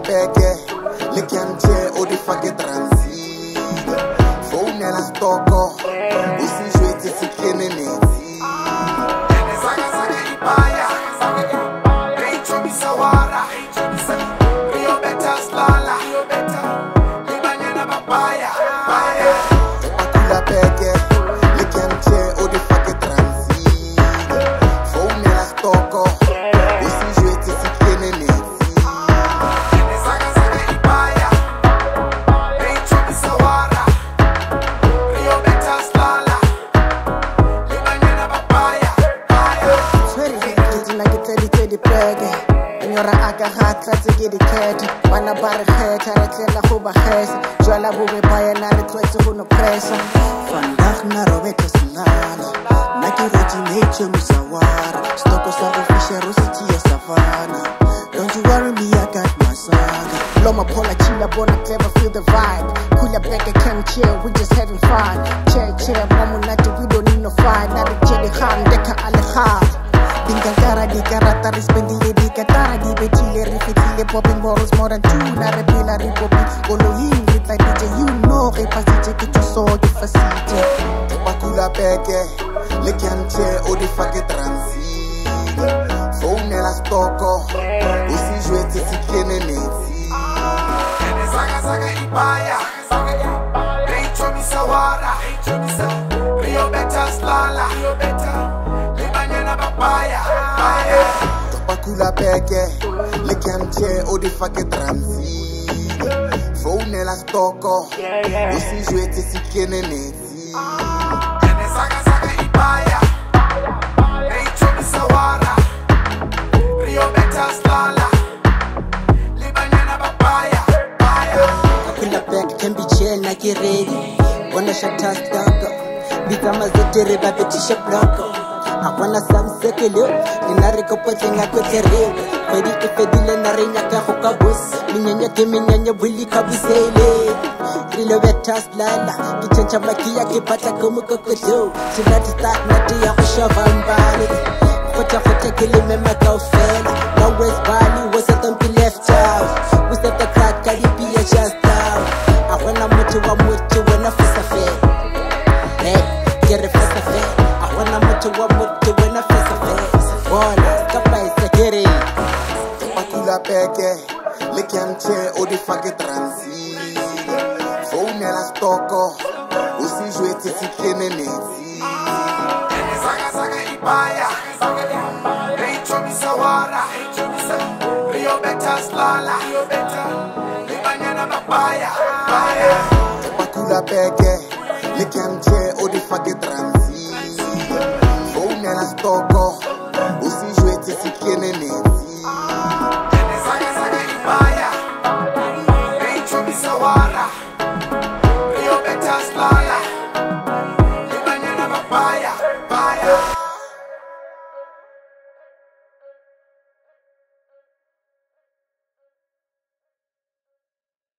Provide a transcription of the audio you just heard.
beke le kente o di fake transi phone la stoko o si jwetse se kene metsi ene saka saka ipaya ei chomisa wara rio beta slala le banyana papaya akula beke le kente o di fake transi phone la stoko o si jwetse se kene metsi Nyora aka hatra tseke di kete bana ba re kgetha re tlela go ba gesa jwala bobe baya na re tletse go no pressure vandag na Roberto Silala na ke roti nature musawara stoko sa official rosity ya savana don't you worry me I got my saga Loma Pola chilla bona clever feel the vibe Kula back at camp chill we just having fun chill mama nati we don't need no fight na re jeli kham deka ale kham Dingangara di karata rispendile di katara di betile rifitile popping bottles more than two na repila ripopi Oloyin with like DJ you know repasite ke so di facite bakula beke le kente o di fake transi phone la stoko o si jwetse se kene metsi ene saka saka ipaya ei chomisa wara rio beta slala bakula beke le kente o di fake transi phone la stoko o si jwetse se kene metsi ene saka saka ipaya ei chomisa wara rio beta slala le banyana papaya bakula beke can be chill like you ready wanna shut us down bitama zetere ba betisha bloko akwana samsekele dinare ko potlenga ko tere pedi ke pedile na renya ka go ka bus minyanya ke minyanya buli ka busele rilo betas lala ke tshentsa makia ke pata ko mokokotlo tonight start na dia go shava mbali khotla ke le mema ka ofela no west bali was at the left out we set the crack ka di pia just down akwana motho wa motho wena fisa fe hey get it fisa fe akwana motho wa bakula beke le kente o di fake transi phone la stoko o si jwetse se kene metsi ene saka saka ipaya ei chomisa wara rio beta slala le banyana papaya bakula beke le kente o di fake transi phone la stoko o si jwetse se kene metsi